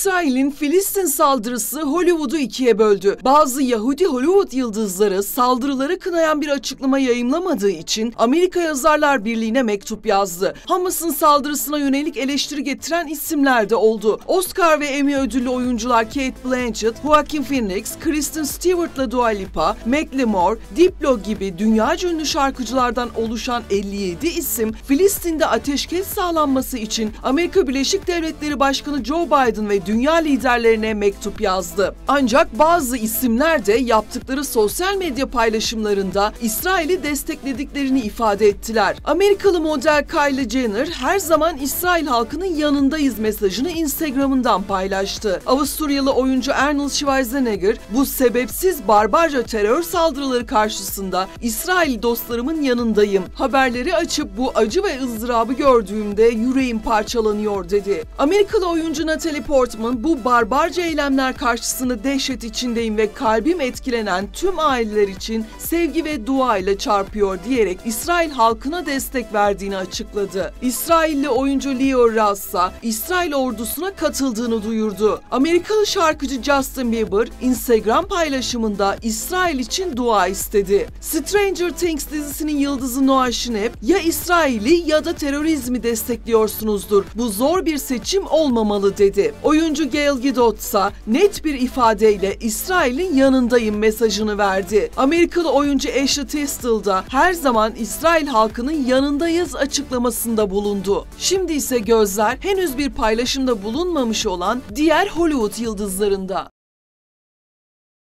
İsrail'in Filistin saldırısı Hollywood'u ikiye böldü. Bazı Yahudi Hollywood yıldızları saldırıları kınayan bir açıklama yayımlamadığı için Amerika Yazarlar Birliği'ne mektup yazdı. Hamas'ın saldırısına yönelik eleştiri getiren isimler de oldu. Oscar ve Emmy ödüllü oyuncular Cate Blanchett, Joaquin Phoenix, Kristen Stewart'la Dua Lipa, Macklemore, Diplo gibi dünyaca ünlü şarkıcılardan oluşan 57 isim Filistin'de ateşkes sağlanması için Amerika Birleşik Devletleri Başkanı Joe Biden ve dünya liderlerine mektup yazdı. Ancak bazı isimler de yaptıkları sosyal medya paylaşımlarında İsrail'i desteklediklerini ifade ettiler. Amerikalı model Kylie Jenner her zaman İsrail halkının yanındayız mesajını Instagram'ından paylaştı. Avusturyalı oyuncu Arnold Schwarzenegger, bu sebepsiz barbarca terör saldırıları karşısında İsrail dostlarımın yanındayım. Haberleri açıp bu acı ve ızdırabı gördüğümde yüreğim parçalanıyor dedi. Amerikalı oyuncu Natalie Portman, bu barbarca eylemler karşısında dehşet içindeyim ve kalbim etkilenen tüm aileler için sevgi ve dua ile çarpıyor diyerek İsrail halkına destek verdiğini açıkladı. İsrailli oyuncu Leo Rassa, İsrail ordusuna katıldığını duyurdu. Amerikalı şarkıcı Justin Bieber, Instagram paylaşımında İsrail için dua istedi. Stranger Things dizisinin yıldızı Noah Schnapp, ya İsrail'i ya da terörizmi destekliyorsunuzdur. Bu zor bir seçim olmamalı dedi. Oyuncu Gal Gadot ise net bir ifadeyle İsrail'in yanındayım mesajını verdi. Amerikalı oyuncu Ashley Tisdale da her zaman İsrail halkının yanındayız açıklamasında bulundu. Şimdi ise gözler henüz bir paylaşımda bulunmamış olan diğer Hollywood yıldızlarında.